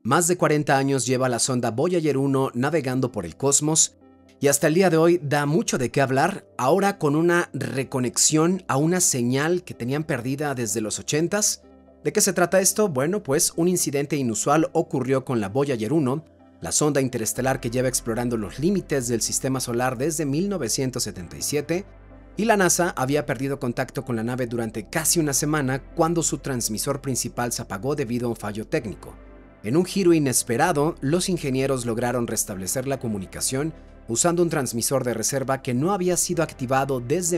Más de 40 años lleva la sonda Voyager 1 navegando por el cosmos y hasta el día de hoy da mucho de qué hablar, ahora con una reconexión a una señal que tenían perdida desde los 80s. ¿De qué se trata esto? Bueno, pues un incidente inusual ocurrió con la Voyager 1, la sonda interestelar que lleva explorando los límites del sistema solar desde 1977, y la NASA había perdido contacto con la nave durante casi una semana cuando su transmisor principal se apagó debido a un fallo técnico. En un giro inesperado, los ingenieros lograron restablecer la comunicación usando un transmisor de reserva que no había sido activado desde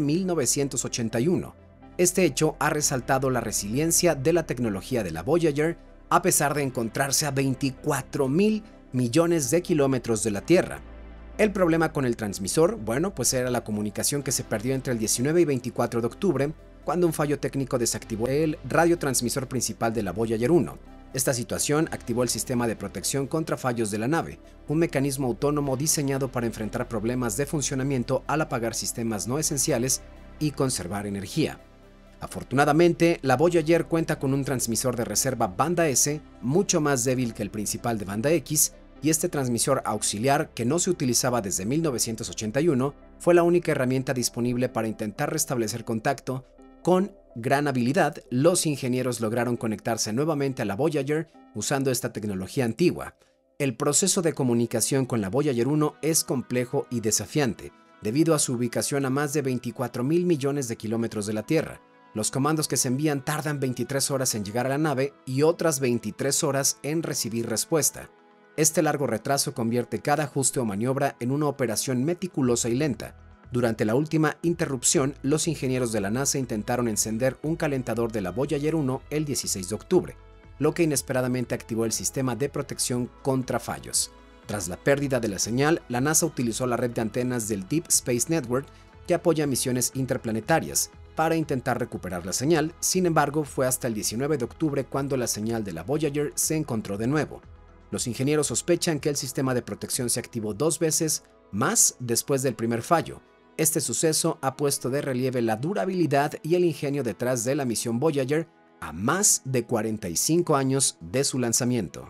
1981. Este hecho ha resaltado la resiliencia de la tecnología de la Voyager, a pesar de encontrarse a 24.000 millones de kilómetros de la Tierra. El problema con el transmisor, bueno, pues era la comunicación que se perdió entre el 19 y 24 de octubre, cuando un fallo técnico desactivó el radiotransmisor principal de la Voyager 1. Esta situación activó el sistema de protección contra fallos de la nave, un mecanismo autónomo diseñado para enfrentar problemas de funcionamiento al apagar sistemas no esenciales y conservar energía. Afortunadamente, la Voyager cuenta con un transmisor de reserva banda S mucho más débil que el principal de banda X, y este transmisor auxiliar, que no se utilizaba desde 1981, fue la única herramienta disponible para intentar restablecer contacto. Con gran habilidad, los ingenieros lograron conectarse nuevamente a la Voyager usando esta tecnología antigua. El proceso de comunicación con la Voyager 1 es complejo y desafiante, debido a su ubicación a más de 24.000 millones de kilómetros de la Tierra. Los comandos que se envían tardan 23 horas en llegar a la nave y otras 23 horas en recibir respuesta. Este largo retraso convierte cada ajuste o maniobra en una operación meticulosa y lenta. Durante la última interrupción, los ingenieros de la NASA intentaron encender un calentador de la Voyager 1 el 16 de octubre, lo que inesperadamente activó el sistema de protección contra fallos. Tras la pérdida de la señal, la NASA utilizó la red de antenas del Deep Space Network, que apoya misiones interplanetarias, para intentar recuperar la señal. Sin embargo, fue hasta el 19 de octubre cuando la señal de la Voyager se encontró de nuevo. Los ingenieros sospechan que el sistema de protección se activó 2 veces más después del primer fallo. Este suceso ha puesto de relieve la durabilidad y el ingenio detrás de la misión Voyager a más de 45 años de su lanzamiento.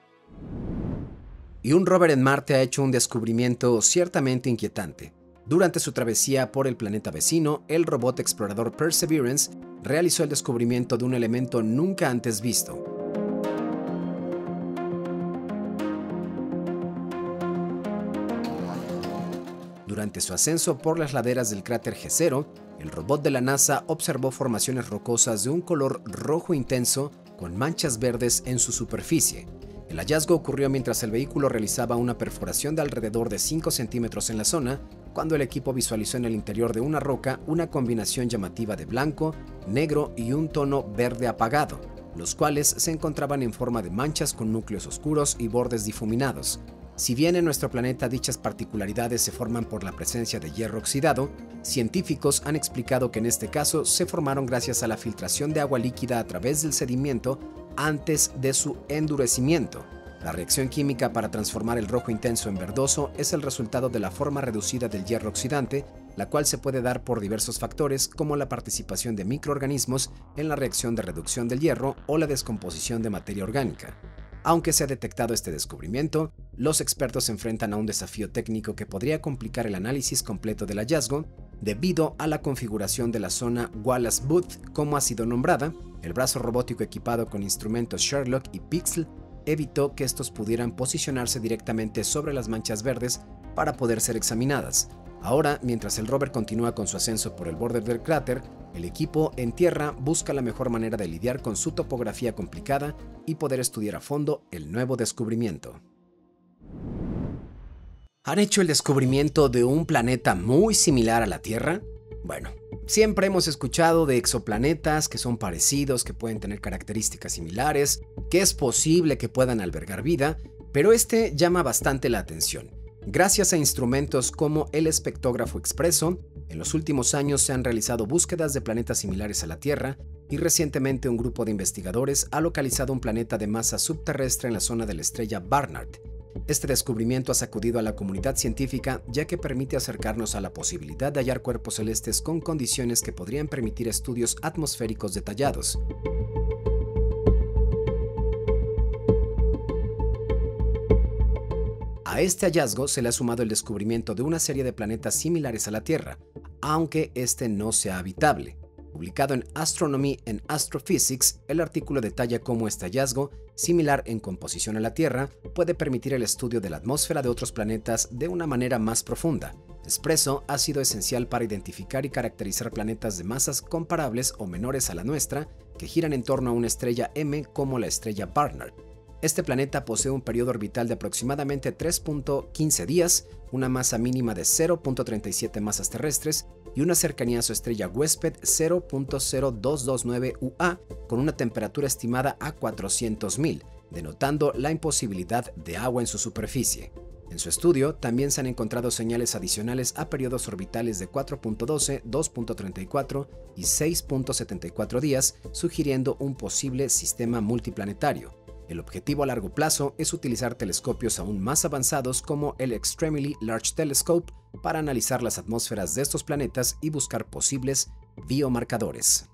Y un rover en Marte ha hecho un descubrimiento ciertamente inquietante. Durante su travesía por el planeta vecino, el robot explorador Perseverance realizó el descubrimiento de un elemento nunca antes visto. Durante su ascenso por las laderas del cráter G0, el robot de la NASA observó formaciones rocosas de un color rojo intenso con manchas verdes en su superficie. El hallazgo ocurrió mientras el vehículo realizaba una perforación de alrededor de 5 centímetros en la zona, cuando el equipo visualizó en el interior de una roca una combinación llamativa de blanco, negro y un tono verde apagado, los cuales se encontraban en forma de manchas con núcleos oscuros y bordes difuminados. Si bien en nuestro planeta dichas particularidades se forman por la presencia de hierro oxidado, científicos han explicado que en este caso se formaron gracias a la filtración de agua líquida a través del sedimento antes de su endurecimiento. La reacción química para transformar el rojo intenso en verdoso es el resultado de la forma reducida del hierro oxidante, la cual se puede dar por diversos factores como la participación de microorganismos en la reacción de reducción del hierro o la descomposición de materia orgánica. Aunque se ha detectado este descubrimiento, los expertos se enfrentan a un desafío técnico que podría complicar el análisis completo del hallazgo, debido a la configuración de la zona Wallace Booth, como ha sido nombrada. El brazo robótico equipado con instrumentos Sherlock y Pixel evitó que estos pudieran posicionarse directamente sobre las manchas verdes para poder ser examinadas. Ahora, mientras el rover continúa con su ascenso por el borde del cráter, el equipo en tierra busca la mejor manera de lidiar con su topografía complicada y poder estudiar a fondo el nuevo descubrimiento. ¿Han hecho el descubrimiento de un planeta muy similar a la Tierra? Bueno, siempre hemos escuchado de exoplanetas que son parecidos, que pueden tener características similares, que es posible que puedan albergar vida, pero este llama bastante la atención. Gracias a instrumentos como el espectrógrafo expreso, en los últimos años se han realizado búsquedas de planetas similares a la Tierra y recientemente un grupo de investigadores ha localizado un planeta de masa subterrestre en la zona de la estrella Barnard. Este descubrimiento ha sacudido a la comunidad científica, ya que permite acercarnos a la posibilidad de hallar cuerpos celestes con condiciones que podrían permitir estudios atmosféricos detallados. A este hallazgo se le ha sumado el descubrimiento de una serie de planetas similares a la Tierra, aunque este no sea habitable. Publicado en Astronomy and Astrophysics, el artículo detalla cómo este hallazgo, similar en composición a la Tierra, puede permitir el estudio de la atmósfera de otros planetas de una manera más profunda. Espresso ha sido esencial para identificar y caracterizar planetas de masas comparables o menores a la nuestra que giran en torno a una estrella M como la estrella Barnard. Este planeta posee un periodo orbital de aproximadamente 3.15 días, una masa mínima de 0.37 masas terrestres y una cercanía a su estrella huésped 0.0229 UA con una temperatura estimada a 400.000, denotando la imposibilidad de agua en su superficie. En su estudio también se han encontrado señales adicionales a periodos orbitales de 4.12, 2.34 y 6.74 días, sugiriendo un posible sistema multiplanetario. El objetivo a largo plazo es utilizar telescopios aún más avanzados como el Extremely Large Telescope para analizar las atmósferas de estos planetas y buscar posibles biomarcadores.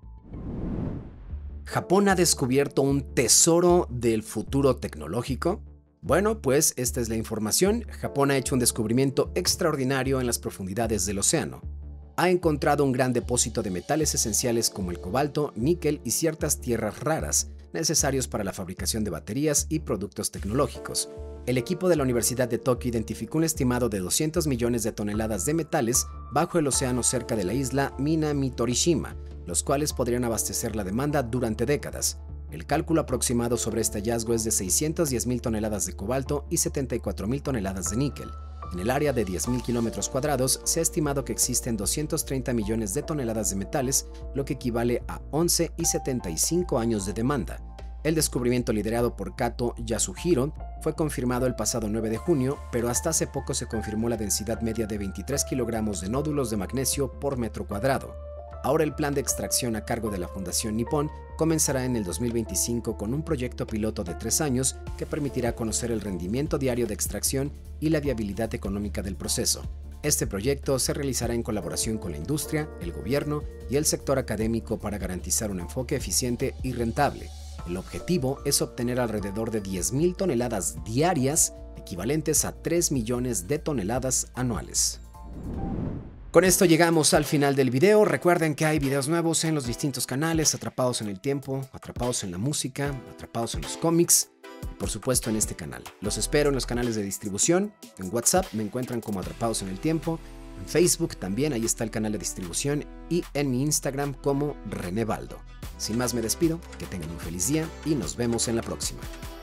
¿Japón ha descubierto un tesoro del futuro tecnológico? Bueno, pues esta es la información. Japón ha hecho un descubrimiento extraordinario en las profundidades del océano. Ha encontrado un gran depósito de metales esenciales como el cobalto, níquel y ciertas tierras raras, necesarios para la fabricación de baterías y productos tecnológicos. El equipo de la Universidad de Tokio identificó un estimado de 200 millones de toneladas de metales bajo el océano cerca de la isla Minamitorishima, los cuales podrían abastecer la demanda durante décadas. El cálculo aproximado sobre este hallazgo es de 610.000 toneladas de cobalto y 74.000 toneladas de níquel. En el área de 10.000 kilómetros cuadrados se ha estimado que existen 230 millones de toneladas de metales, lo que equivale a 11 y 75 años de demanda. El descubrimiento liderado por Kato Yasuhiro fue confirmado el pasado 9 de junio, pero hasta hace poco se confirmó la densidad media de 23 kilogramos de nódulos de magnesio por metro cuadrado. Ahora el plan de extracción a cargo de la Fundación Nippon comenzará en el 2025 con un proyecto piloto de 3 años que permitirá conocer el rendimiento diario de extracción y la viabilidad económica del proceso. Este proyecto se realizará en colaboración con la industria, el gobierno y el sector académico para garantizar un enfoque eficiente y rentable. El objetivo es obtener alrededor de 10.000 toneladas diarias, equivalentes a 3 millones de toneladas anuales. Con esto llegamos al final del video. Recuerden que hay videos nuevos en los distintos canales, Atrapados en el Tiempo, Atrapados en la Música, Atrapados en los Cómics y por supuesto en este canal. Los espero en los canales de distribución. En WhatsApp me encuentran como Atrapados en el Tiempo, en Facebook también, ahí está el canal de distribución, y en mi Instagram como René Baldo. Sin más me despido, que tengan un feliz día y nos vemos en la próxima.